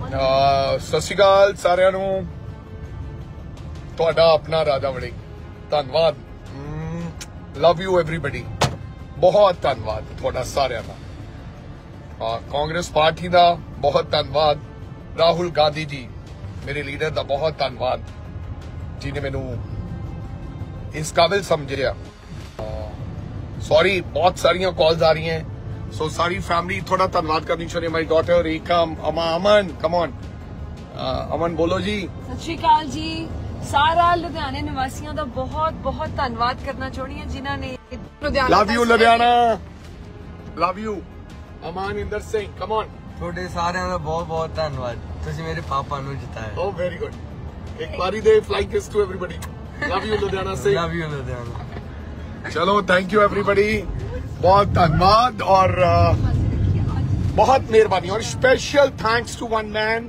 ਸਤਿ ਸ਼੍ਰੀ ਅਕਾਲ ਸਾਰਿਆਂ ਨੂੰ। ਤੁਹਾਡਾ ਆਪਣਾ ਰਾਜਾ ਵੜਿੰਗ, ਧੰਨਵਾਦ। Love you everybody. ਬਹੁਤ ਧੰਨਵਾਦ ਤੁਹਾਡਾ ਸਾਰਿਆਂ ਦਾ। ਕਾਂਗਰਸ ਪਾਰਟੀ ਦਾ ਬਹੁਤ ਧੰਨਵਾਦ। ਰਾਹੁਲ ਗਾਂਧੀ ਜੀ ਮੇਰੇ ਲੀਡਰ ਦਾ ਬਹੁਤ ਧੰਨਵਾਦ ਜਿਹਨੇ ਮੈਨੂੰ ਇਸ ਕਾਬਿਲ ਸਮਝਿਆ। ਸੌਰੀ, ਬਹੁਤ ਸਾਰੀਆਂ ਕਾਲਸ ਆ ਰਹੀਆਂ, ਸੋ ਸਾਰੀ ਫੈमिली थोड़ा ਧੰਨਵਾਦ ਕਰਨੀ ਚਾਹੁੰਦੀ। My daughter Ekam, Aman, come on Aman ਬੋਲੋ ਜੀ। ਸਤਿ ਸ਼੍ਰੀ ਅਕਾਲ ਜੀ। ਸਾਰਾ ਲੁਧਿਆਣੇ ਨਿਵਾਸੀਆਂ ਦਾ ਬਹੁਤ ਬਹੁਤ ਧੰਨਵਾਦ ਕਰਨਾ ਚਾਹੁੰਦੀ ਹਾਂ ਜਿਨ੍ਹਾਂ ਨੇ love you Ludhiana, love you Amninder Singh, come on. ਤੁਹਾਡੇ ਸਾਰਿਆਂ ਦਾ ਬਹੁਤ ਬਹੁਤ ਧੰਨਵਾਦ, ਤੁਸੀਂ ਮੇਰੇ ਪਾਪਾ ਨੂੰ ਜਿਤਾਇਆ। ਓ ਵੈਰੀ ਗੁੱਡ। ਇੱਕ ਵਾਰੀ ਦੇ flying kiss to everybody. Love you Ludhiana Singh, love you Ludhiana. चलो थैंक यू एवरीबडी, बहुत धन्यवाद और बहुत मेहरबानी। और special thanks to one man,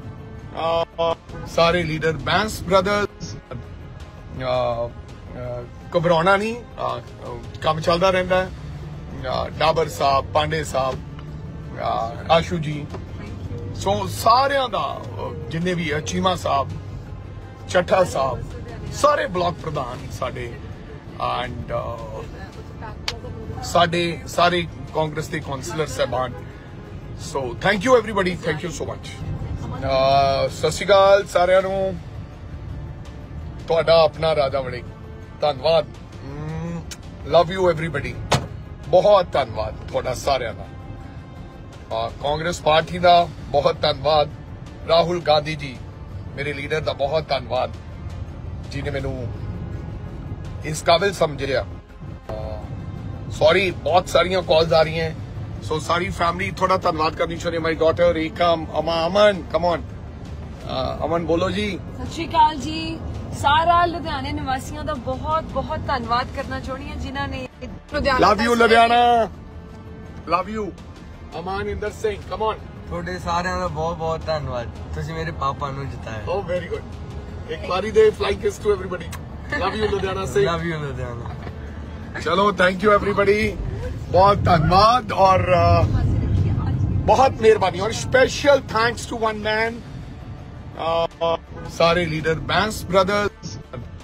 सारे लीडर बैंस ब्रदर्स। घबराना नहीं, काम चलता रहता है। डाबर साहब, पांडे साहब, आशू जी, सो सारियां दा जिन्ने भी, चीमा साहब, चट्ठा साहब, सारे ब्लॉक प्रधान साडे एंड सारे कांग्रेस के काउंसलर साहबान। So thank you everybody, thank you so much. Sat Shri अकाल सारिਆਂ ਨੂੰ। ਤੁਹਾਡਾ ਆਪਣਾ ਰਾਜਾ ਵੜਿੰਗ, ਧੰਨਵਾਦ। ਲਵ ਯੂ ਐਵਰੀਬਡੀ, ਬਹੁਤ ਧੰਨਵਾਦ ਤੁਹਾਡਾ ਸਾਰਿਆਂ ਦਾ। ਕਾਂਗਰਸ ਪਾਰਟੀ ਦਾ ਬਹੁਤ ਧੰਨਵਾਦ। ਰਾਹੁਲ ਗਾਂਧੀ ਜੀ ਮੇਰੇ ਲੀਡਰ ਦਾ ਬਹੁਤ ਧੰਨਵਾਦ ਜਿਹਨੇ ਮੈਨੂੰ ਇਸ ਕਾਬਿਲ ਸਮਝਿਆ। सॉरी, बहुत सारियां कॉल्स आ रही हैं, सो सारी फैमिली थोड़ा धन्यवाद करनी चाहिए। My daughter Ekam, Aman, come on Aman ਬੋਲੋ ਜੀ। ਸਤਿ ਸ਼੍ਰੀ ਅਕਾਲ ਜੀ। ਸਾਰਾ ਲੁਧਿਆਣੇ ਨਿਵਾਸੀਆਂ ਦਾ ਬਹੁਤ ਬਹੁਤ ਧੰਨਵਾਦ ਕਰਨਾ ਚਾਹੁੰਦੀ ਹਾਂ ਜਿਨ੍ਹਾਂ ਨੇ love you Ludhiana, love you Amninder Singh, come on. ਤੁਹਾਡੇ ਸਾਰਿਆਂ ਦਾ ਬਹੁਤ ਬਹੁਤ ਧੰਨਵਾਦ, ਤੁਸੀਂ ਮੇਰੇ ਪਾਪਾ ਨੂੰ ਜਿਤਾਇਆ। ਓ ਵੈਰੀ ਗੁੱਡ। ਇੱਕ ਵਾਰੀ ਦੇ flying kiss to everybody. Love you Ludhiana Singh, love you Ludhiana. चलो थैंक यू एवरीबडी, बहुत धन्यवाद और बहुत मेहरबानी। और special thanks to one man, सारे लीडर बैंस ब्रदर्स।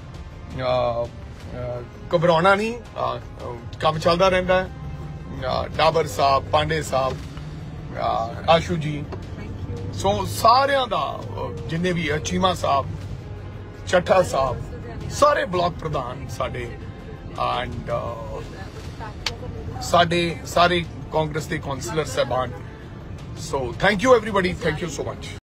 घबराना नहीं, काम चलता रहता है। डाबर साहब, पांडे साहब, आशू जी, सो सारियां दा जिन्ने भी, चीमा साहब, चट्ठा साहब, सारे ब्लॉक प्रधान साडे एंड सारे कांग्रेस के काउंसलर साहबान। So thank you everybody, thank you so much.